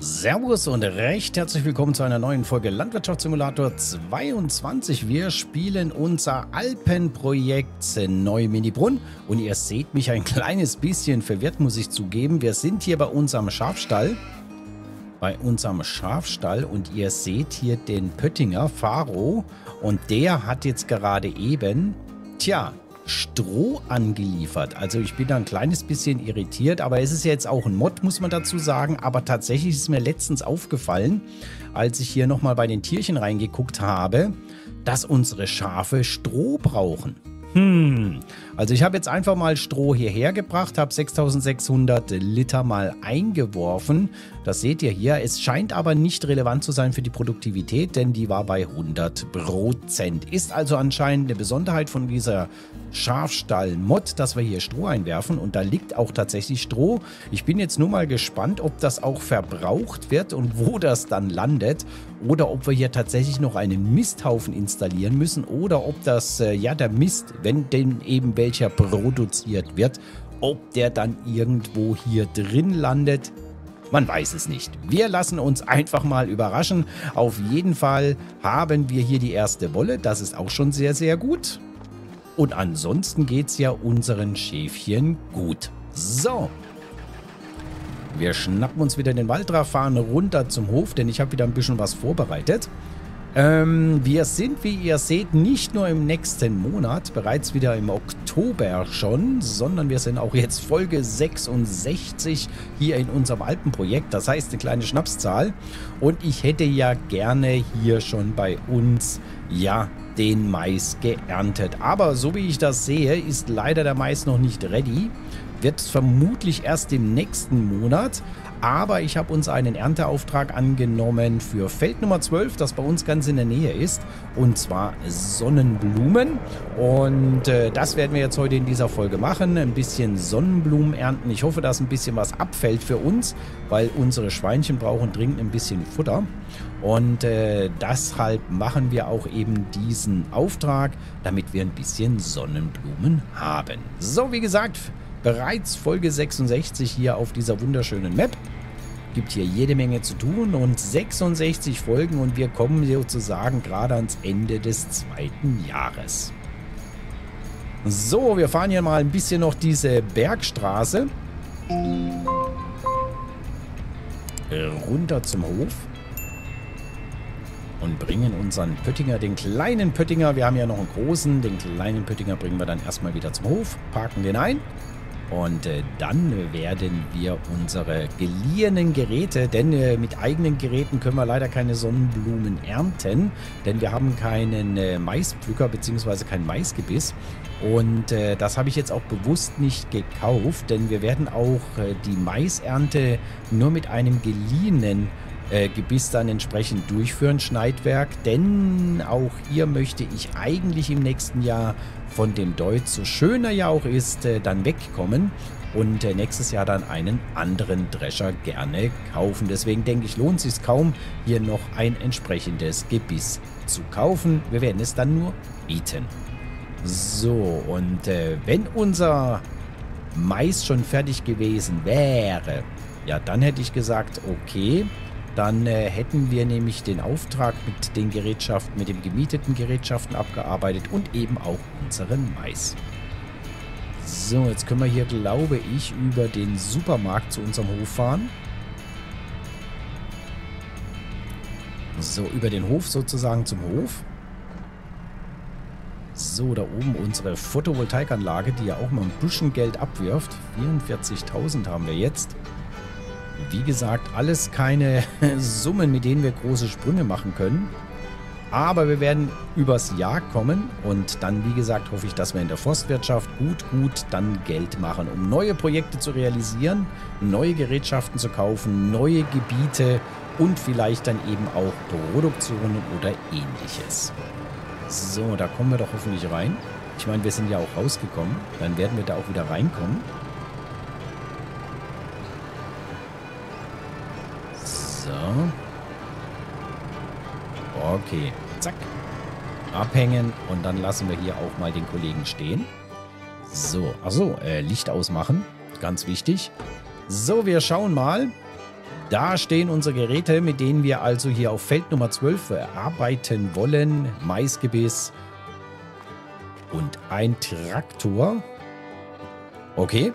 Servus und recht herzlich willkommen zu einer neuen Folge Landwirtschaftssimulator 22. Wir spielen unser Alpenprojekt Neuminibrunn und ihr seht mich ein kleines bisschen verwirrt, muss ich zugeben. Wir sind hier bei unserem Schafstall. Und ihr seht hier den Pöttinger Faro und der hat jetzt gerade eben, Stroh angeliefert. Also ich bin da ein kleines bisschen irritiert, aber es ist ja jetzt auch ein Mod, muss man dazu sagen. Aber tatsächlich ist mir letztens aufgefallen, als ich hier nochmal bei den Tierchen reingeguckt habe, dass unsere Schafe Stroh brauchen. Also ich habe jetzt einfach mal Stroh hierher gebracht, habe 6600 Liter mal eingeworfen. Das seht ihr hier. Es scheint aber nicht relevant zu sein für die Produktivität, denn die war bei 100%. Ist also anscheinend eine Besonderheit von dieser Schafstall-Mod, dass wir hier Stroh einwerfen. Und da liegt auch tatsächlich Stroh. Ich bin jetzt nur mal gespannt, ob das auch verbraucht wird und wo das dann landet. Oder ob wir hier tatsächlich noch einen Misthaufen installieren müssen. Oder ob das, der Mist, wenn denn eben welcher produziert wird, ob der dann irgendwo hier drin landet. Man weiß es nicht. Wir lassen uns einfach mal überraschen. Auf jeden Fall haben wir hier die erste Wolle. Das ist auch schon sehr, sehr gut. Und ansonsten geht es ja unseren Schäfchen gut. So. Wir schnappen uns wieder den Waldraff, fahren runter zum Hof, denn ich habe wieder ein bisschen was vorbereitet. Wir sind, wie ihr seht, nicht nur im nächsten Monat, bereits wieder im Oktober schon, sondern wir sind auch jetzt Folge 66 hier in unserem Alpenprojekt. Das heißt, eine kleine Schnapszahl. Und ich hätte ja gerne hier schon bei uns, den Mais geerntet. Aber so wie ich das sehe, ist leider der Mais noch nicht ready. Wird vermutlich erst im nächsten Monat. Aber ich habe uns einen Ernteauftrag angenommen für Feld Nummer 12, das bei uns ganz in der Nähe ist. Und zwar Sonnenblumen. Und das werden wir jetzt heute in dieser Folge machen. Ein bisschen Sonnenblumen ernten. Ich hoffe, dass ein bisschen was abfällt für uns, weil unsere Schweinchen brauchen dringend ein bisschen Futter. Und deshalb machen wir auch eben diesen Auftrag, damit wir ein bisschen Sonnenblumen haben. So, wie gesagt, bereits Folge 66 hier auf dieser wunderschönen Map. Gibt hier jede Menge zu tun und 66 Folgen und wir kommen sozusagen gerade ans Ende des zweiten Jahres. So, wir fahren hier mal ein bisschen noch diese Bergstraße. Runter zum Hof. Und bringen unseren Pöttinger, den kleinen Pöttinger, wir haben ja noch einen großen, den kleinen Pöttinger bringen wir dann erstmal wieder zum Hof, parken den ein. Und dann werden wir unsere geliehenen Geräte, denn mit eigenen Geräten können wir leider keine Sonnenblumen ernten, denn wir haben keinen Maispflücker bzw. kein Maisgebiss. Und das habe ich jetzt auch bewusst nicht gekauft, denn wir werden auch die Maisernte nur mit einem geliehenen Gebiss dann entsprechend durchführen, Schneidwerk, denn auch hier möchte ich eigentlich im nächsten Jahr von dem Deutz, so schön er ja auch ist, dann wegkommen und nächstes Jahr dann einen anderen Drescher gerne kaufen. Deswegen denke ich, lohnt es sich kaum, hier noch ein entsprechendes Gebiss zu kaufen. Wir werden es dann nur bieten. So, und wenn unser Mais schon fertig gewesen wäre, ja, dann hätte ich gesagt, okay, dann hätten wir nämlich den Auftrag mit den Gerätschaften, mit den gemieteten Gerätschaften abgearbeitet und eben auch unseren Mais. So, jetzt können wir hier, glaube ich, über den Supermarkt zu unserem Hof fahren. So, über den Hof sozusagen zum Hof. So, da oben unsere Photovoltaikanlage, die ja auch mal ein bisschen Geld abwirft. 44.000 haben wir jetzt. Wie gesagt, alles keine Summen, mit denen wir große Sprünge machen können. Aber wir werden übers Jahr kommen und dann, wie gesagt, hoffe ich, dass wir in der Forstwirtschaft gut dann Geld machen, um neue Projekte zu realisieren, neue Gerätschaften zu kaufen, neue Gebiete und vielleicht dann eben auch Produktionen oder ähnliches. So, da kommen wir doch hoffentlich rein. Ich meine, wir sind ja auch rausgekommen, dann werden wir da auch wieder reinkommen. So. Okay. Zack. Abhängen und dann lassen wir hier auch mal den Kollegen stehen. So. Achso, Licht ausmachen. Ganz wichtig. So, wir schauen mal. Da stehen unsere Geräte, mit denen wir also hier auf Feld Nummer 12 arbeiten wollen. Maisgebiss und ein Traktor. Okay.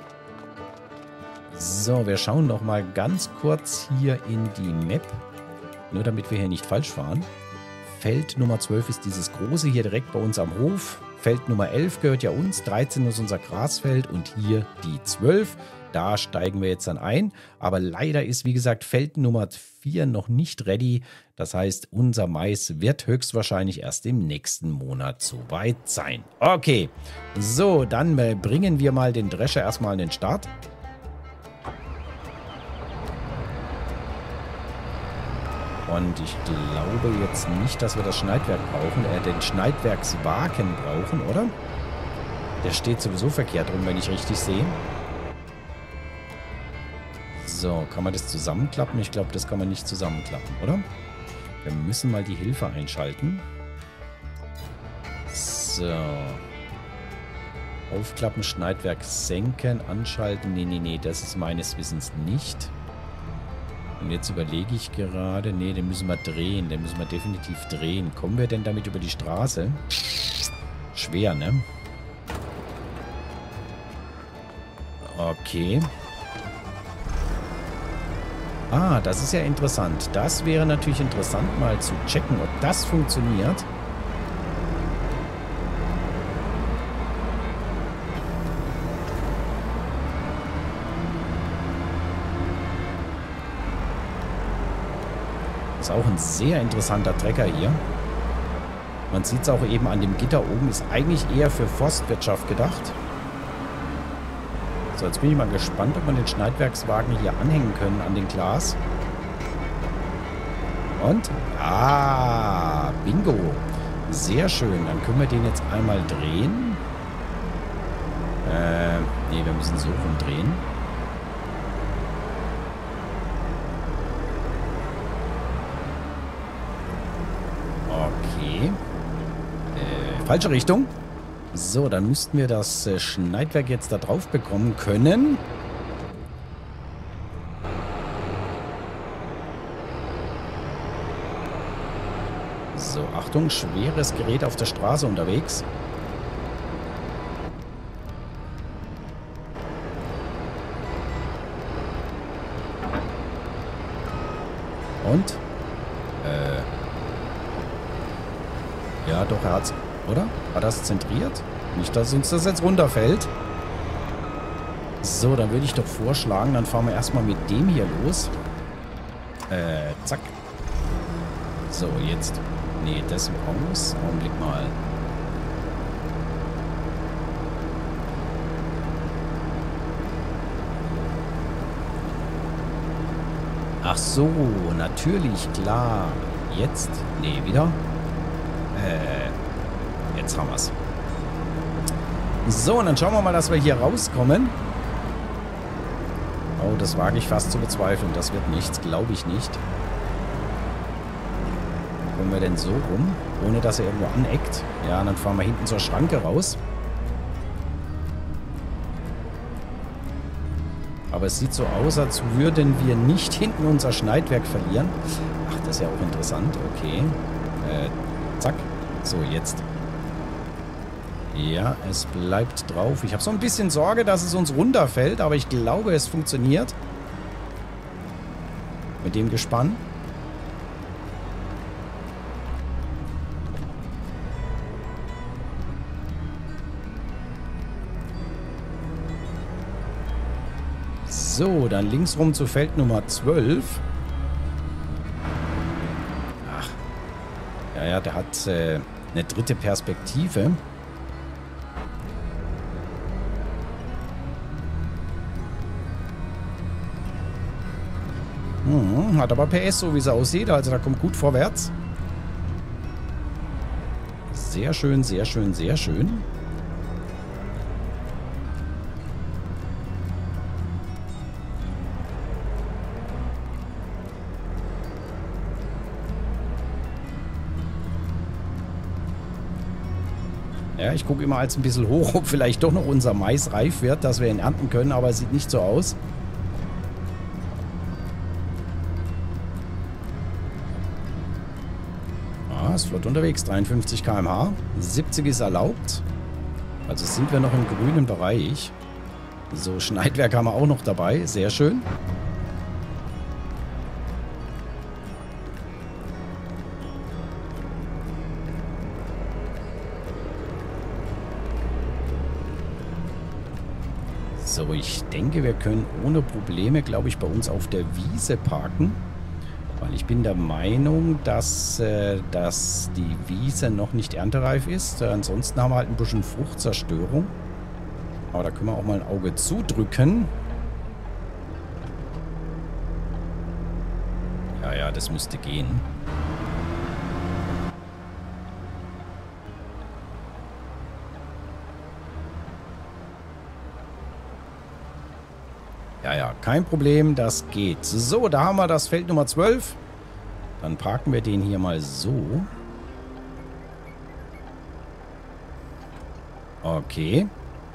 So, wir schauen noch mal ganz kurz hier in die Map. Nur damit wir hier nicht falsch fahren. Feld Nummer 12 ist dieses große hier direkt bei uns am Hof. Feld Nummer 11 gehört ja uns. 13 ist unser Grasfeld und hier die 12. Da steigen wir jetzt dann ein. Aber leider ist, wie gesagt, Feld Nummer 4 noch nicht ready. Das heißt, unser Mais wird höchstwahrscheinlich erst im nächsten Monat soweit sein. Okay, so, dann bringen wir mal den Drescher erstmal an den Start. Und ich glaube jetzt nicht, dass wir das Schneidwerk brauchen, den Schneidwerkswagen brauchen, oder? Der steht sowieso verkehrt rum, wenn ich richtig sehe. So, kann man das zusammenklappen? Ich glaube, das kann man nicht zusammenklappen, oder? Wir müssen mal die Hilfe einschalten. So. Aufklappen, Schneidwerk senken, anschalten. Nee, das ist meines Wissens nicht. Und jetzt überlege ich gerade, nee, den müssen wir drehen. Den müssen wir definitiv drehen. Kommen wir denn damit über die Straße? Schwer, ne? Okay. Ah, das ist ja interessant. Das wäre natürlich interessant, mal zu checken, ob das funktioniert. Ist auch ein sehr interessanter Trecker hier. Man sieht es auch eben an dem Gitter oben. Ist eigentlich eher für Forstwirtschaft gedacht. So, jetzt bin ich mal gespannt, ob man den Schneidwerkswagen hier anhängen können an den Glas. Und? Ah, bingo. Sehr schön. Dann können wir den jetzt einmal drehen. Nee, wir müssen so rumdrehen. Okay. Falsche Richtung. So, dann müssten wir das Schneidwerk jetzt da drauf bekommen können. So, Achtung, schweres Gerät auf der Straße unterwegs. Und? Ja, doch, er hat's. Oder? War das zentriert? Nicht, dass uns das jetzt runterfällt. So, dann würde ich doch vorschlagen, dann fahren wir erstmal mit dem hier los. Zack. So, jetzt. Nee, das raus. Augenblick mal. Ach so, natürlich, klar. Jetzt? Nee, wieder. Jetzt haben wir es. So, und dann schauen wir mal, dass wir hier rauskommen. Oh, das wage ich fast zu bezweifeln. Das wird nichts, glaube ich nicht. Kommen wir denn so rum, ohne dass er irgendwo aneckt? Ja, dann fahren wir hinten zur Schranke raus. Aber es sieht so aus, als würden wir nicht hinten unser Schneidwerk verlieren. Ach, das ist ja auch interessant. Okay. Zack. So, jetzt. Ja, es bleibt drauf. Ich habe so ein bisschen Sorge, dass es uns runterfällt, aber ich glaube, es funktioniert. Mit dem Gespann. So, dann links rum zu Feld Nummer 12. Ach. Ja, der hat eine dritte Perspektive. Hat aber PS, so wie es aussieht. Also da kommt gut vorwärts. Sehr schön, sehr schön, sehr schön. Ja, ich gucke immer als ein bisschen hoch, ob vielleicht doch noch unser Mais reif wird, dass wir ihn ernten können, aber es sieht nicht so aus. Ja, ist flott unterwegs. 53 km/h. 70 ist erlaubt. Also sind wir noch im grünen Bereich. So, Schneidwerk haben wir auch noch dabei. Sehr schön. So, ich denke, wir können ohne Probleme, glaube ich, bei uns auf der Wiese parken. Weil ich bin der Meinung, dass die Wiese noch nicht erntereif ist. Ansonsten haben wir halt ein bisschen Fruchtzerstörung. Aber da können wir auch mal ein Auge zudrücken. Ja, ja, das müsste gehen. Ja, ja, kein Problem, das geht. So, da haben wir das Feld Nummer 12. Dann parken wir den hier mal so. Okay.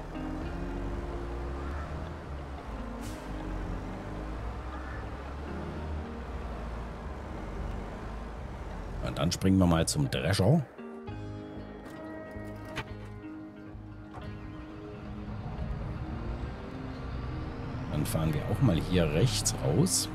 Und dann springen wir mal zum Drescher. Dann fahren wir auch mal hier rechts raus.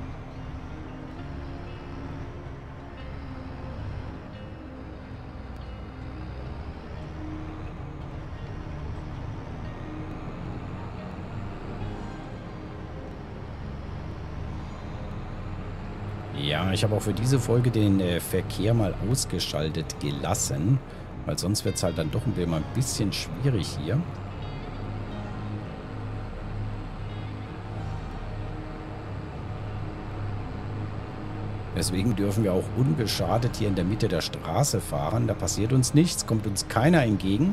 Ja, ich habe auch für diese Folge den Verkehr mal ausgeschaltet gelassen, weil sonst wird es halt dann doch ein bisschen schwierig hier. Deswegen dürfen wir auch unbeschadet hier in der Mitte der Straße fahren. Da passiert uns nichts, kommt uns keiner entgegen.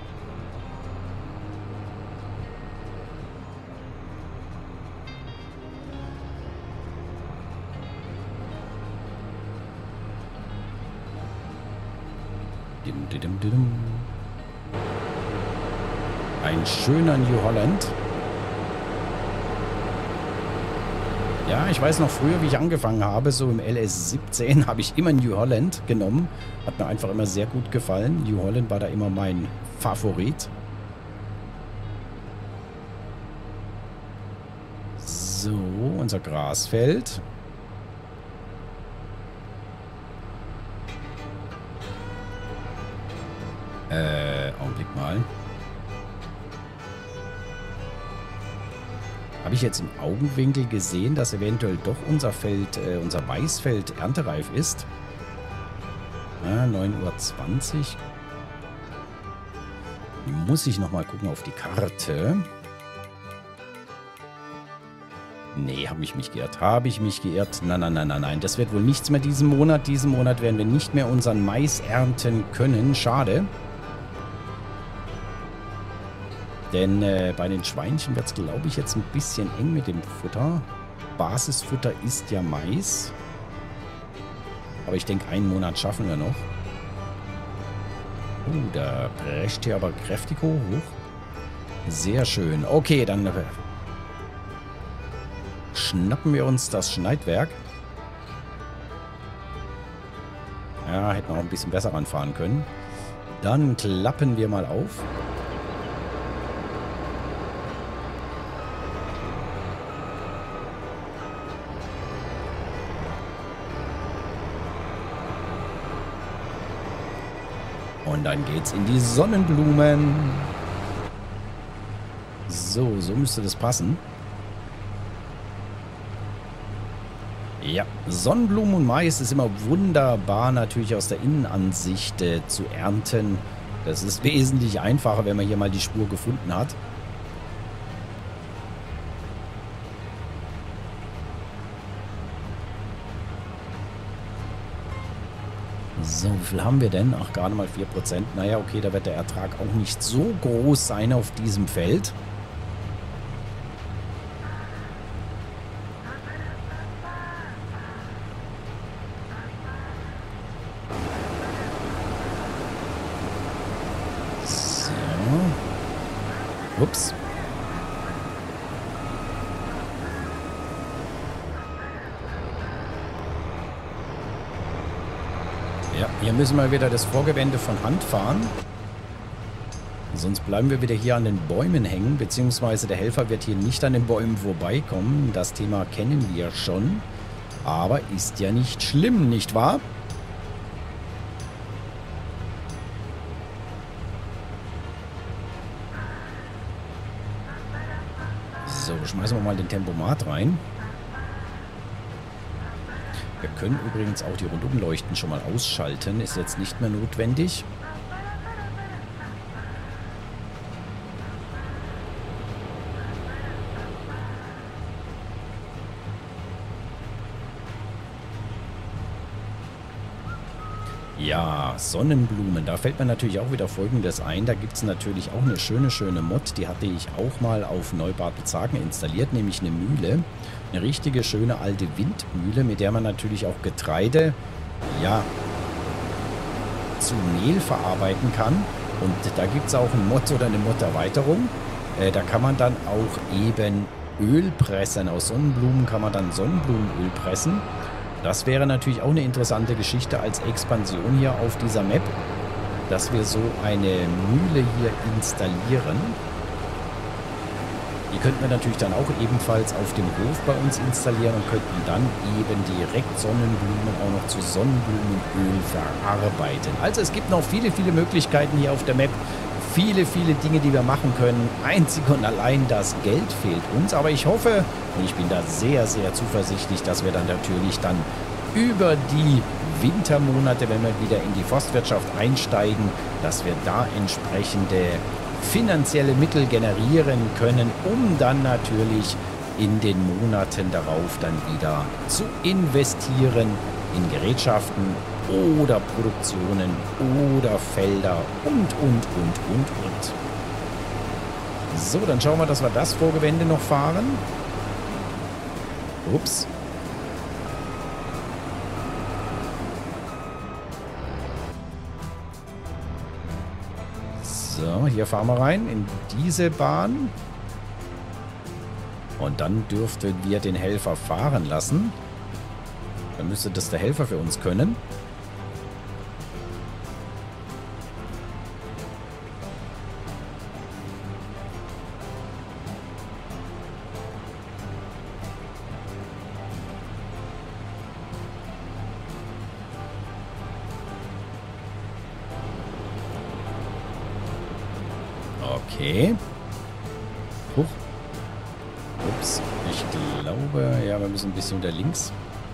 Ein schöner New Holland. Ja, ich weiß noch früher, wie ich angefangen habe, so im LS17 habe ich immer New Holland genommen. Hat mir einfach immer sehr gut gefallen. New Holland war da immer mein Favorit. So, unser Grasfeld. Augenblick mal. Habe ich jetzt im Augenwinkel gesehen, dass eventuell doch unser Feld, unser Weißfeld erntereif ist? Ja, 9:20 Uhr. Muss ich nochmal gucken auf die Karte. Nee, habe ich mich geirrt. Habe ich mich geirrt? Nein, nein, nein, nein, nein. Das wird wohl nichts mehr diesen Monat. Diesen Monat werden wir nicht mehr unseren Mais ernten können. Schade. Denn bei den Schweinchen wird es, glaube ich, jetzt ein bisschen eng mit dem Futter. Basisfutter ist ja Mais. Aber ich denke, einen Monat schaffen wir noch. Da prescht hier aber kräftig hoch. Sehr schön. Okay, dann schnappen wir uns das Schneidwerk. Ja, hätten wir auch ein bisschen besser ranfahren können. Dann klappen wir mal auf. Und dann geht's in die Sonnenblumen. So müsste das passen. Ja, Sonnenblumen und Mais ist immer wunderbar natürlich aus der Innenansicht zu ernten. Das ist wesentlich einfacher, wenn man hier mal die Spur gefunden hat. So, wie viel haben wir denn? Ach, gerade mal 4%. Naja, okay, da wird der Ertrag auch nicht so groß sein auf diesem Feld. So. Ups. Ja, Hier müssen wir wieder das Vorgewende von Hand fahren. Sonst bleiben wir wieder hier an den Bäumen hängen, beziehungsweise der Helfer wird hier nicht an den Bäumen vorbeikommen. Das Thema kennen wir schon. Aber ist ja nicht schlimm, nicht wahr? So, schmeißen wir mal den Tempomat rein. Wir können übrigens auch die Rundumleuchten schon mal ausschalten. Ist jetzt nicht mehr notwendig. Ja, Sonnenblumen. Da fällt mir natürlich auch wieder Folgendes ein. Da gibt es natürlich auch eine schöne Mod. Die hatte ich auch mal auf Neubad Bezagen installiert, nämlich eine Mühle. Eine richtige schöne alte Windmühle, mit der man natürlich auch Getreide, ja, zu Mehl verarbeiten kann. Und da gibt es auch einen Mod oder eine Mod-Erweiterung. Da kann man dann auch eben Öl pressen. Aus Sonnenblumen kann man dann Sonnenblumenöl pressen. Das wäre natürlich auch eine interessante Geschichte als Expansion hier auf dieser Map, dass wir so eine Mühle hier installieren. Die könnten wir natürlich dann auch ebenfalls auf dem Hof bei uns installieren und könnten dann eben direkt Sonnenblumen auch noch zu Sonnenblumenöl verarbeiten. Also es gibt noch viele Möglichkeiten hier auf der Map. Viele Dinge, die wir machen können. Einzig und allein das Geld fehlt uns. Aber ich hoffe, und ich bin da sehr zuversichtlich, dass wir dann natürlich dann über die Wintermonate, wenn wir wieder in die Forstwirtschaft einsteigen, dass wir da entsprechende finanzielle Mittel generieren können, um dann natürlich in den Monaten darauf dann wieder zu investieren in Gerätschaften oder Produktionen oder Felder und. So, dann schauen wir, dass wir das Vorgewende noch fahren. Ups. So, hier fahren wir rein in diese Bahn. Und dann dürften wir den Helfer fahren lassen. Dann müsste das der Helfer für uns können. Okay. Huch. Ups. Ich glaube, ja, wir müssen ein bisschen unter links.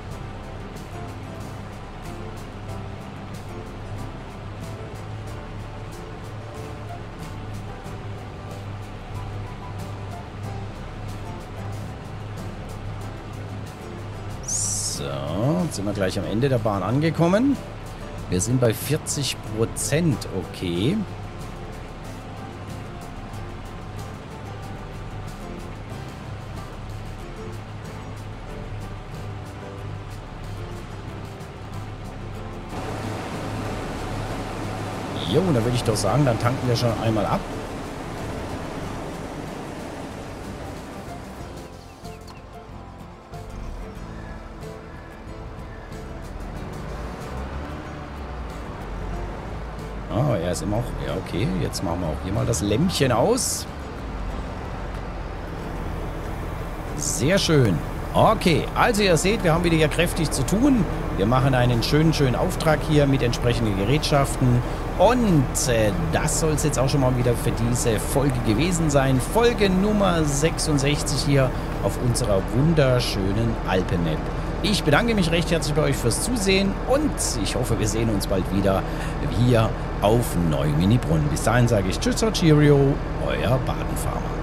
So, jetzt sind wir gleich am Ende der Bahn angekommen. Wir sind bei 40%, okay. Jo, da würde ich doch sagen, dann tanken wir schon einmal ab. Ah, er ist immer auch... Ja, okay, jetzt machen wir auch hier mal das Lämpchen aus. Sehr schön. Okay, also ihr seht, wir haben wieder hier kräftig zu tun. Wir machen einen schönen Auftrag hier mit entsprechenden Gerätschaften. Und das soll es jetzt auch schon mal wieder für diese Folge gewesen sein. Folge Nummer 66 hier auf unserer wunderschönen Alpen-Map. Ich bedanke mich recht herzlich bei euch fürs Zusehen und ich hoffe, wir sehen uns bald wieder hier auf Neuminibrunn. Bis dahin sage ich Tschüss, Cheerio, euer Badenfarmer.